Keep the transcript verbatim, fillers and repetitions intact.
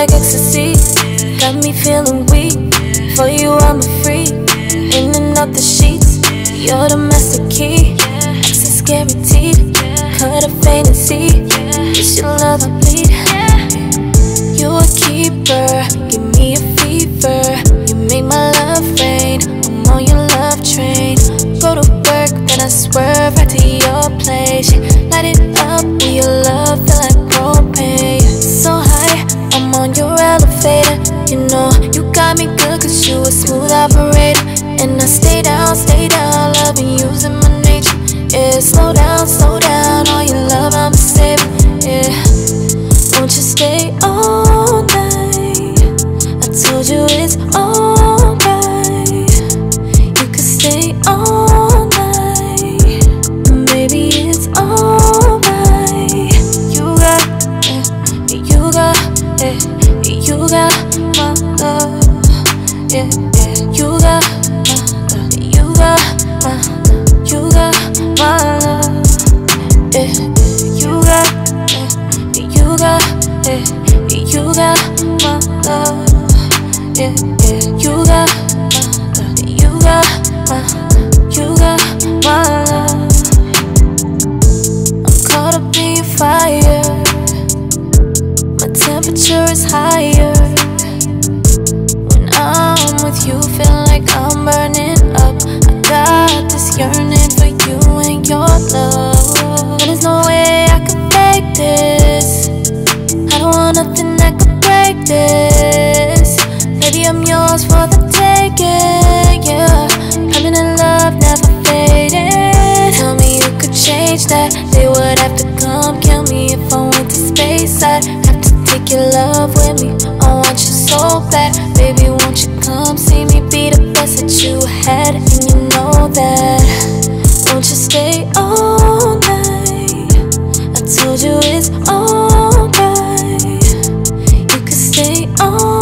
like ecstasy. Got me feeling weak. For you I'm a freak. In and out the sheets. You're the master key. Access guaranteed. Cut a fantasy. It's your love I bleed. You a keeper. Give me a fever. You make my love rain. I'm on your love train. Go to work, then I swerve right to your place. Light it up with your love, feel like propane. So high, I'm on your elevator. You know, you got me good cause you a smooth operator. And I stay down, stay down, loving you's in my nature. Yeah, slow down, slow down, all your love I'm a saver. Yeah, won't you stay all night? I told you it's alright. You could stay all night. Maybe it's alright. You got, yeah, you got, yeah, you got my love. Yeah, yeah, you got my love. You got my love. You got my love. Yeah, you got, yeah, you got, yeah, you got my love. Yeah, yeah, you got my love. You got my love. You got my love. I'm caught up in your fire. My temperature is higher. When I'm with you, feel like I'm burning up. I got this yearning for you and your love. And there's no way I can fake this. I don't want nothing that could break this. Baby, I'm yours for the taking, yeah. Coming in love, never fading. Tell me you could change that. They would have to come kill me if I went to space. I'd have to take your love with me. I want you so bad. Baby, won't you come see me be the best that you had? And you know that. Won't you stay all night? I told you it's alright. You could stay all night.